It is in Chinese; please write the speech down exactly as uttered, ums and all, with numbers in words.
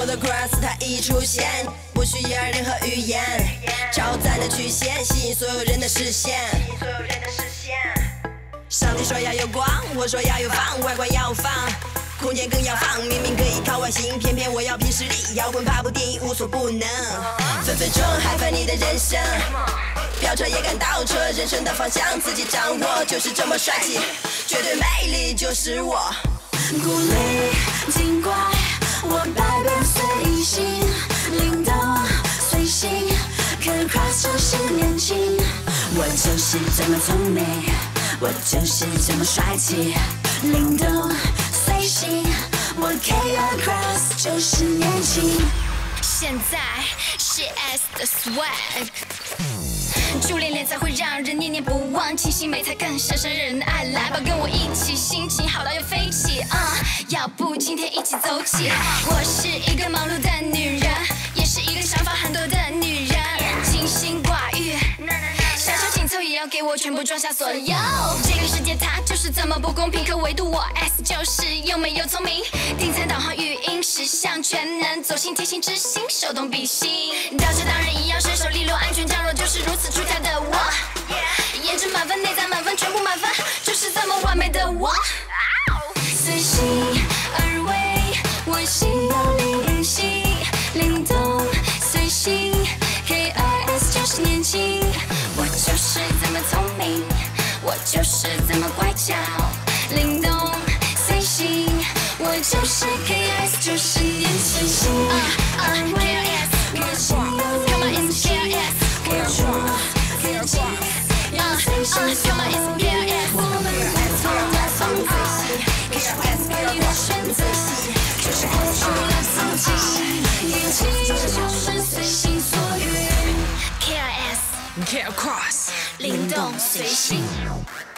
我的 cross 它一出现，不需要任何语言，超赞的曲线吸引所有人的视线。上帝说要有光，我说要有放，外观要放，空间更要放。明明可以靠外形，偏偏我要凭实力。摇滚爬步电影无所不能，分分钟嗨翻你的人生。飙车也敢倒车，人生的方向自己掌握，就是这么帅气，绝对魅力就是我。 鼓励精怪，我百变随性，灵动随性，可 cross 就是年轻。我就是这么聪明，我就是这么帅气，灵动随性，我 K R cross 就是年轻。 现在是 S 的 swag。初恋恋才会让人念念不忘，清新美才更深深人爱。来吧，跟我一起，心情好到要飞起啊！ Uh, 要不今天一起走起？我是一个忙碌的女人，也是一个想法很多的女人，清心寡欲，小小紧凑也要给我全部装下所有。这个世界它就是这么不公平，可唯独我 S 就是又美又聪明，听参导航语音实相全能，走心贴心知心，手动笔心，倒车当然一样，身手利落，安全降落，就是如此出挑的我。颜值满分，内在满分，全部满分，就是这么完美的我。 随心而为，我心有灵犀，灵动随性 ，K R S 就是年轻。 我就是这么聪明，我就是这么乖巧，灵动随性， 我就是 K R S 就是年轻。随心而为，我心有灵犀，我做自己，要随心所欲。我们来从来放飞戏 ，K R S 给我选择戏，就是活出了自己，年轻就是随心所欲。 K R S K R cross 灵动随性。